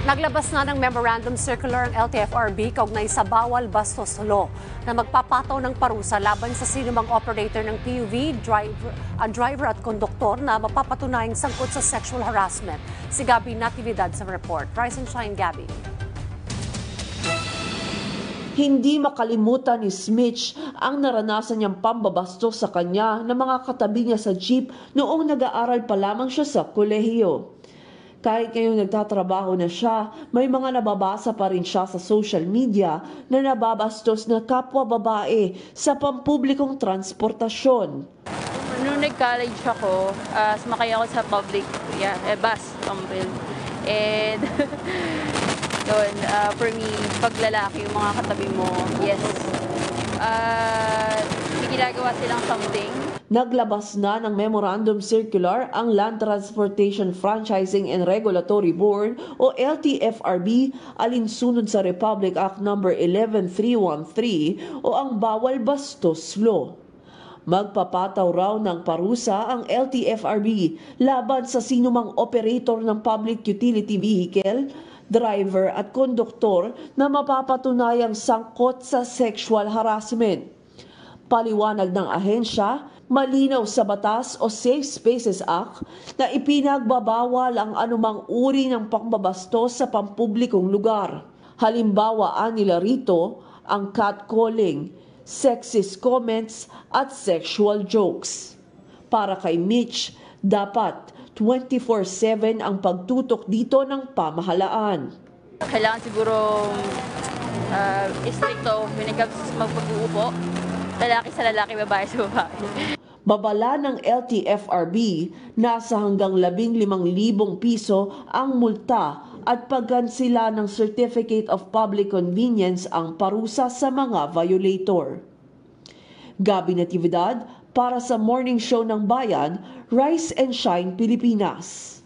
Naglabas na ng memorandum circular ang LTFRB kaugnay sa bawal bastos law na magpapataw ng parusa laban sa sinumang operator ng PUV, driver at konduktor na mapapatunayang sangkot sa sexual harassment. Si Gabby Natividad sa report. Rise and shine, Gabby. Hindi makalimutan ni Smitch ang naranasan niyang pambabastos sa kanya ng mga katabi niya sa jeep noong nag-aaral pa lamang siya sa kolehiyo. Kahit ngayong nagtatrabaho na siya, may mga nababasa pa rin siya sa social media na nababastos na kapwa babae sa pampublikong transportasyon. Nung nag-college ako, sumakay ako sa public, bus, pambil. And yun, for me, pag lalaki yung mga katabi mo, yes. May ginagawa silang something. Naglabas na ng memorandum circular ang Land Transportation Franchising and Regulatory Board o LTFRB alinsunod sa Republic Act No. 11313 o ang Bawal Bastos Law. Magpapataw raw ng parusa ang LTFRB laban sa sinumang operator ng public utility vehicle, driver at konduktor na mapapatunayang sangkot sa sexual harassment. Paliwanag ng ahensya, malinaw sa batas o Safe Spaces Act na ipinagbabawal ang anumang uri ng pambabastos sa pampublikong lugar. Halimbawa nila rito ang catcalling, sexist comments at sexual jokes. Para kay Mitch, dapat 24/7 ang pagtutok dito ng pamahalaan. Kailangan siguro istrikto when it comes sa magpag-uupo. Lalaki sa lalaki, babae sa babae. Babala ng LTFRB, nasa hanggang 15,000 piso ang multa at pagkansila ng Certificate of Public Convenience ang parusa sa mga violator. Gabby Natividad para sa Morning Show ng Bayan, Rise and Shine Pilipinas.